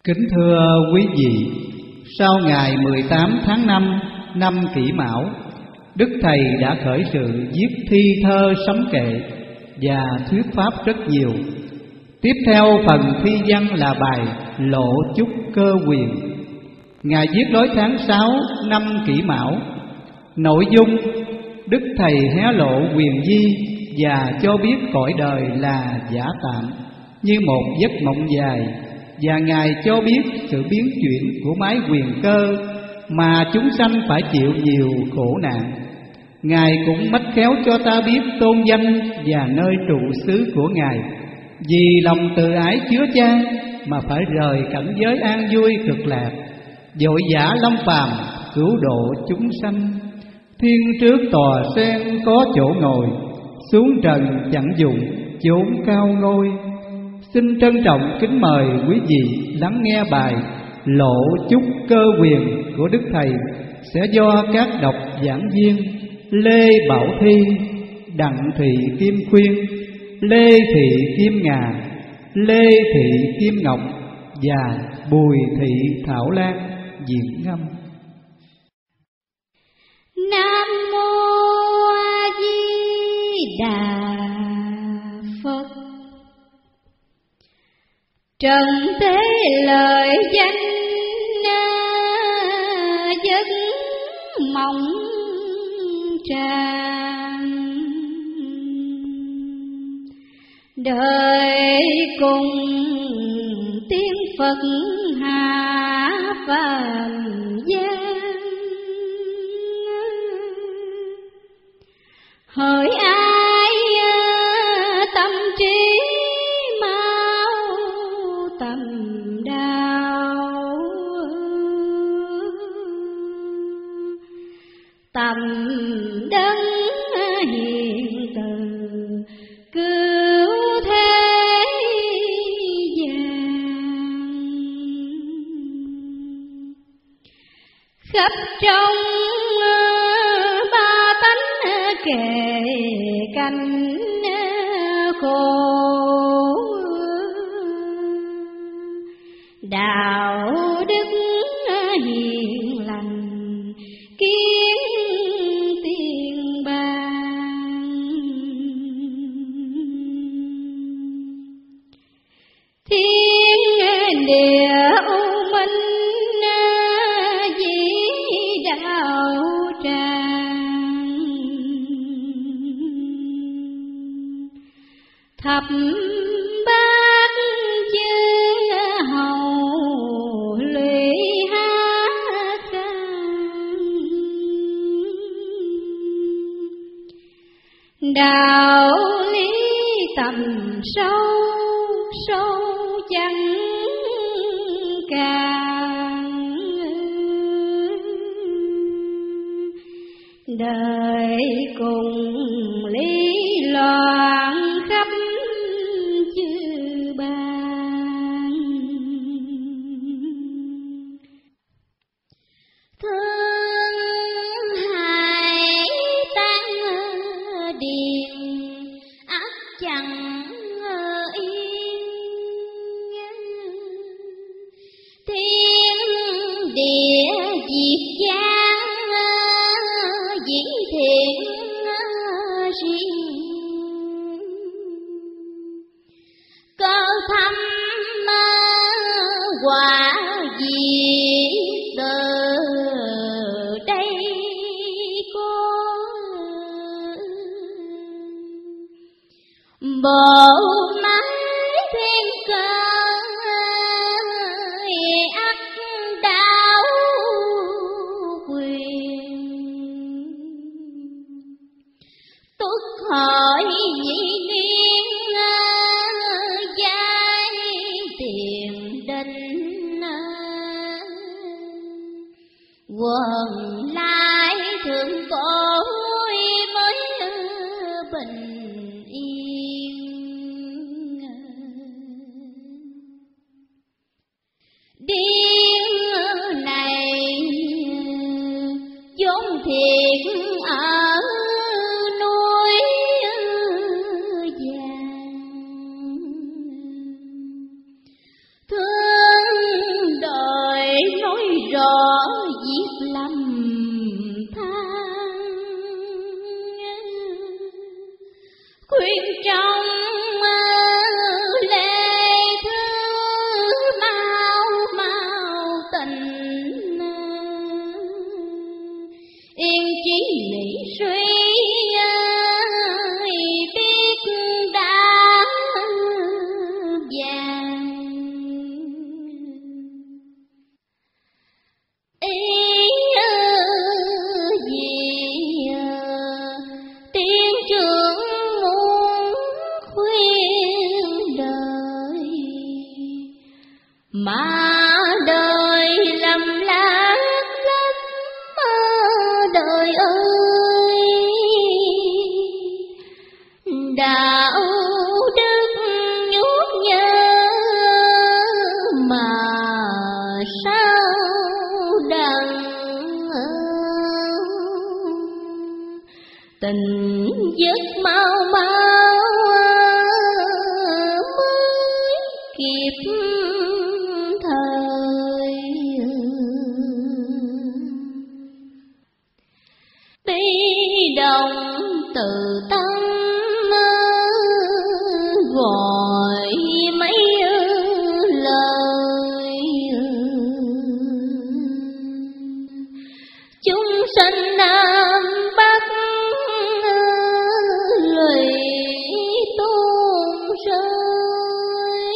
Kính thưa quý vị, sau ngày 18 tháng 5 năm Kỷ Mão, Đức Thầy đã khởi sự viết thi thơ sấm kệ và thuyết pháp rất nhiều. Tiếp theo phần thi văn là bài Lộ Chúc Cơ Quyền. Ngài viết đối tháng 6 năm Kỷ Mão. Nội dung: Đức Thầy hé lộ quyền vi và cho biết cõi đời là giả tạm, như một giấc mộng dài, và Ngài cho biết sự biến chuyển của mái quyền cơ mà chúng sanh phải chịu nhiều khổ nạn. Ngài cũng mách khéo cho ta biết tôn danh và nơi trụ xứ của Ngài, vì lòng từ ái chứa chan mà phải rời cảnh giới an vui cực lạc, vội vã lâm phàm cứu độ chúng sanh. Thiên trước tòa sen có chỗ ngồi, xuống trần chẳng dùng chốn cao ngôi. Xin trân trọng kính mời quý vị lắng nghe bài Lộ Chúc Cơ Quyền của Đức Thầy sẽ do các độc giảng viên Lê Bảo Thi, Đặng Thị Kim Khuyên, Lê Thị Kim Ngà, Lê Thị Kim Ngọc và Bùi Thị Thảo Lan diễn ngâm. Nam mô A Di Đà Phật. Trần thế lời danh giấc mộng tràn, đời cùng tiếng Phật hạ phàm gian. Hỡi ai tâm trí mau tầm đạo, tầm đấng hiện từ cứu thế gian. Khắp trong ba tánh kề cạnh khổ, đạo đức hiền lành kiến tiền bang. Thiên địa u minh dĩ đạo tràng, thập bát chư hầu lụy hát can. Đạo lý tầm sâu sâu chẳng càng, đời cùng lý loạn khắp chư bang. Thương hại tan điền ắt chẳng yên, thiên địa diệt giang dĩ thiện riêng. Cơ thâm quả diệt từ đây có, bộ máy thiên cơ ắt đảo quyền. Tuất hỏi nhị niên giai tiền định, quần lai thượng cổ mới bình yên. Điên này vốn thiệt ở núi vàng, thương mà đời lầm lạc lắm đời ơi. Đạo đức nhút nhơ mà sao đặng, tình giấc mau mau mới kịp thời. Bi đồng từ tâm gọi mấy lời, chúng sanh Nam Bắc lụy tuôn rơi.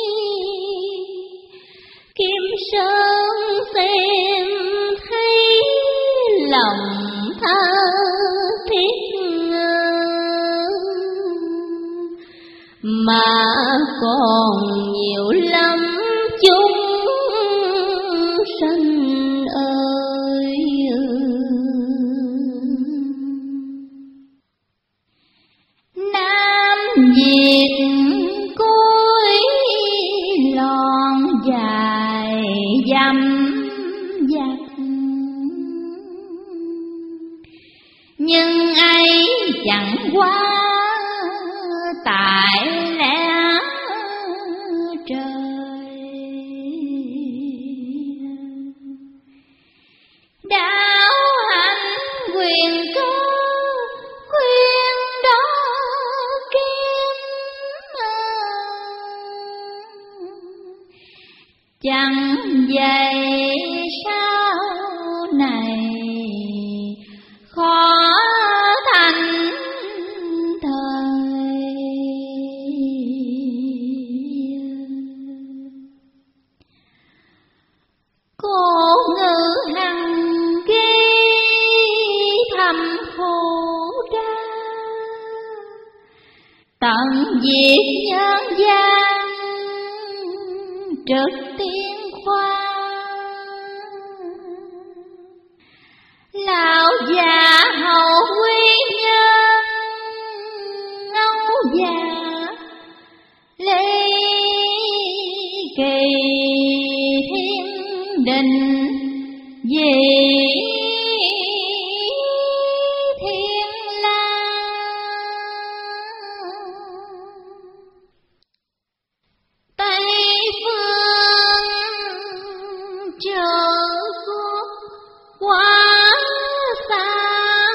Kim Sơn xem thấy lòng tha thiết, mà còn nhiều lắm chúng sanh ơi. Nam Việt cối lon dài dăm dặt, nhưng ấy chẳng qua tại lẽ trời. Đạo hạnh quyền cơ khuyên đó kiếm, chẳng vậy sau này khó thành thời. Cô ngữ hằng ghi thầm khổ đa, tận diệt nhân gian trực tiên khoa. Lão già hầu quý nhân ngâu già lê kỳ thiên đình về thiên la. Tây phương chờ quốc quá xa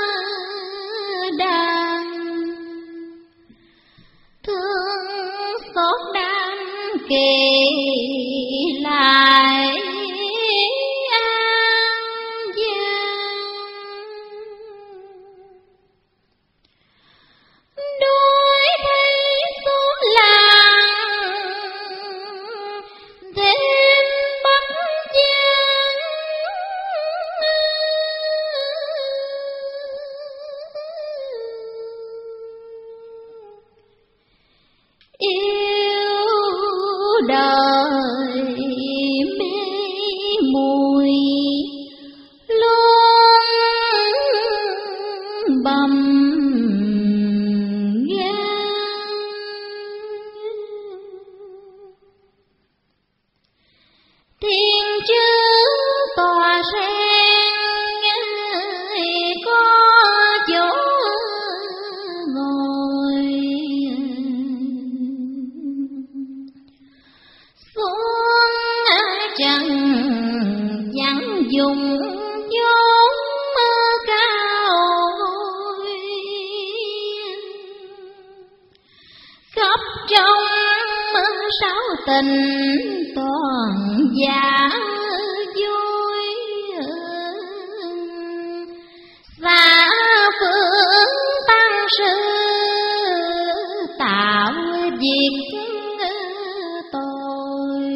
đàn, thương xót đam kỳ lại an giang. Đôi thấy xuống làng thêm Bắc Giang, yêu đời mê mùi luôn bầm gan. Thiên chư tòa sen có chỗ ngồi, xuống chẳng chẳng dùng vốn cao ngôi. Khắp trong sáu tình toàn giả vui, và phương tăng sư tạo việc tội.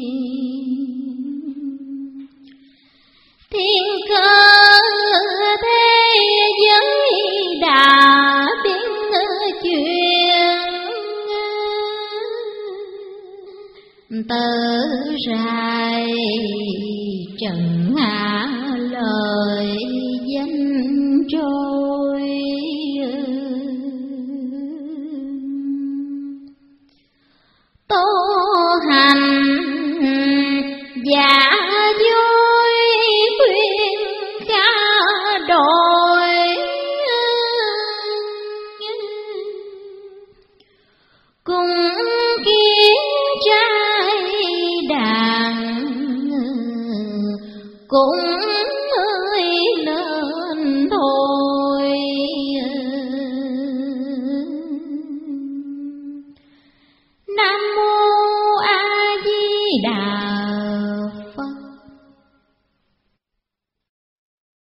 Thiên cơ thế giới đã biến chuyện, tớ dài trần hạ lời danh trôi. Tô hành giả dối khuyên ca đòi, cùng kiến trai đàn cũng ơi lên thôi. Nam mô A Di Đà